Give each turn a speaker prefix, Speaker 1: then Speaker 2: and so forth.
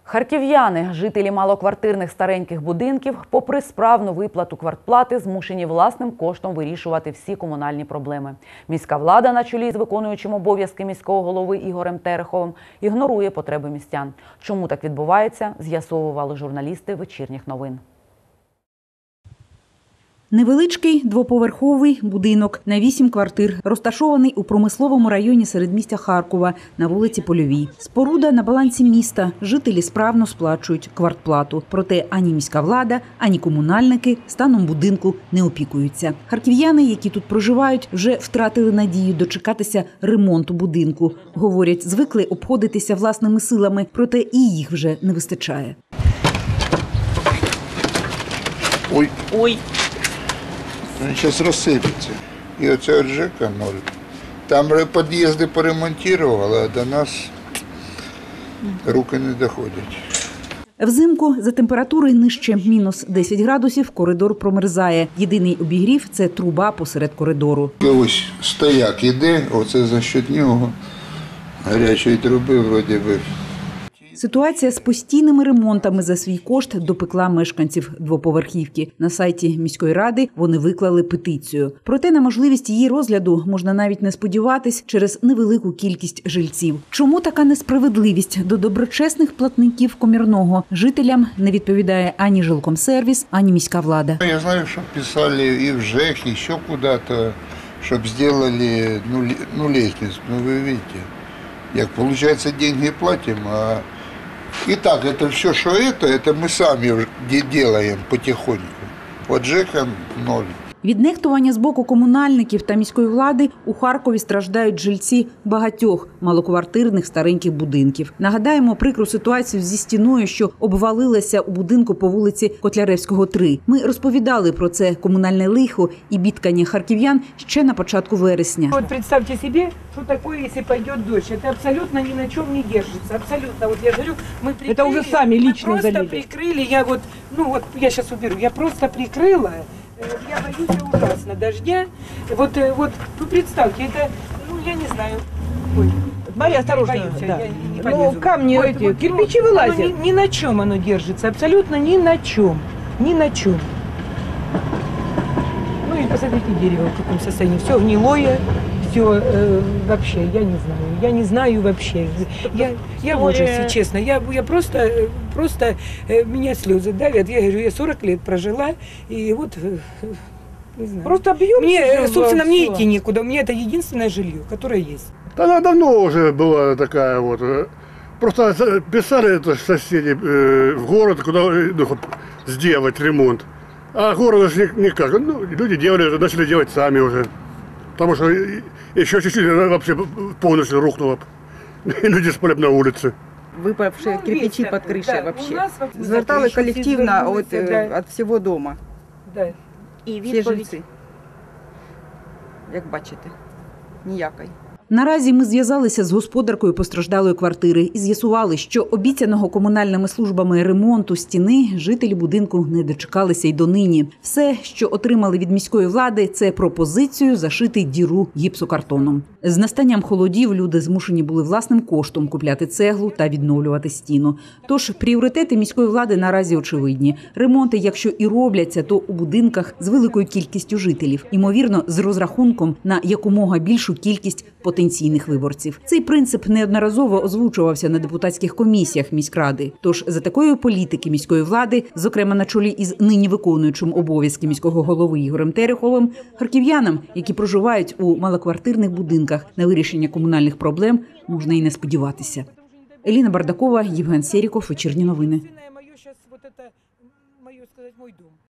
Speaker 1: Харків'яни, жителі малоквартирних стареньких будинків, попри справну виплату квартплати, змушені власним коштом вирішувати всі комунальні проблеми. Міська влада на чолі з виконуючим обов'язки міського голови Ігорем Тереховим ігнорує потреби містян. Чому так відбувається, з'ясовували журналісти вечірніх новин.
Speaker 2: Невеличкий двоповерховий будинок на 8 квартир, розташований у промисловому районі середмістя Харкова на вулиці Польовій. Споруда на балансі міста. Жителі справно сплачують квартплату. Проте ані міська влада, ані комунальники станом будинку не опікуються. Харків'яни, які тут проживають, вже втратили надію дочекатися ремонту будинку. Говорять, звикли обходитися власними силами, проте і їх вже не вистачає.
Speaker 3: Ой. Він зараз розсипеться. І оце от ЖЕКа 0. Там під'їзди поремонтували, а до нас руки не доходять.
Speaker 2: Взимку за температури нижче мінус 10 градусів коридор промерзає. Єдиний обігрів – це труба посеред коридору.
Speaker 3: Ось стояк іде, оце за счет нього гарячої труби вроді би.
Speaker 2: Ситуація з постійними ремонтами за свій кошт допекла мешканців двоповерхівки. На сайті міської ради вони виклали петицію. Проте на можливість її розгляду можна навіть не сподіватись через невелику кількість жильців. Чому така несправедливість до доброчесних платників комірного жителям не відповідає ані жилкомсервіс, ані міська влада?
Speaker 3: Я знаю, що писали і в ЖЕК, і ще куди-то, щоб зробили лестницю. Ну ви бачите, як виходить, деньги платимо, а и так, это все, что это мы сами делаем потихоньку. Вот ЖЕКа 0.
Speaker 2: Від нехтування з боку комунальників та міської влади у Харкові страждають жильці багатьох малоквартирних стареньких будинків. Нагадаємо прикру ситуацію зі стіною, що обвалилася у будинку по вулиці Котляревського, 3. Ми розповідали про це комунальне лихо і бідкання харків'ян ще на початку вересня.
Speaker 4: Вот представьте себе, что такое, если пойдет дождь. Это абсолютно ни на чем не держится. Абсолютно. Вот я говорю, мы прикрыли. Это уже сами лично залили. Прикрыли. Я сейчас уберу. Я просто прикрыла. Я боюсь ужасно дождя. Вот, ну представьте, это, я не знаю. Ой,
Speaker 5: Мария, осторожно.
Speaker 4: Боюсь,
Speaker 5: да.
Speaker 4: я не полезу.
Speaker 5: Камни, кирпичи вылазят.
Speaker 4: Ни на чем оно держится, абсолютно ни на чем. Ни на чем. Ну и посмотрите дерево в каком состоянии. Все гнилое, все вообще, я не знаю вообще. Я в ужасе, честно. Я просто меня слезы давят. Я говорю, я 40 лет прожила, и вот, не знаю.
Speaker 5: Просто объем.
Speaker 4: Собственно, мне идти некуда. У меня это единственное жилье, которое есть.
Speaker 6: Она давно уже была такая вот. Просто писали это соседи в город, куда сделать ремонт. А город же никак. Ну, люди начали делать сами уже. Потому что еще чуть-чуть вообще полностью рухнуло. Люди спали на улице.
Speaker 5: Выпавшие кирпичи под крышей,
Speaker 4: да,
Speaker 5: вообще. Звертали коллективно от всего дома.
Speaker 4: Да.
Speaker 5: І всі жильці. Як бачите, ніякої.
Speaker 2: Наразі ми зв'язалися з господаркою постраждалої квартири і з'ясували, що обіцяного комунальними службами ремонту стіни жителі будинку не дочекалися й донині. Все, що отримали від міської влади, це пропозицію зашити діру гіпсокартоном. З настанням холодів люди змушені були власним коштом купляти цеглу та відновлювати стіну. Тож пріоритети міської влади наразі очевидні. Ремонти, якщо і робляться, то у будинках з великою кількістю жителів. Ймовірно, з розрахунком на якомога більшу кількість потенційних виборців. Цей принцип неодноразово озвучувався на депутатських комісіях міськради. Тож за такої політики міської влади, зокрема на чолі із нині виконуючим обов'язки міського голови Ігорем Тереховим, харків'янам, які проживають у малоквартирних будинках, на вирішення комунальних проблем можна і не сподіватися. Еліна Бардакова, Євген Серіков, вечірні новини.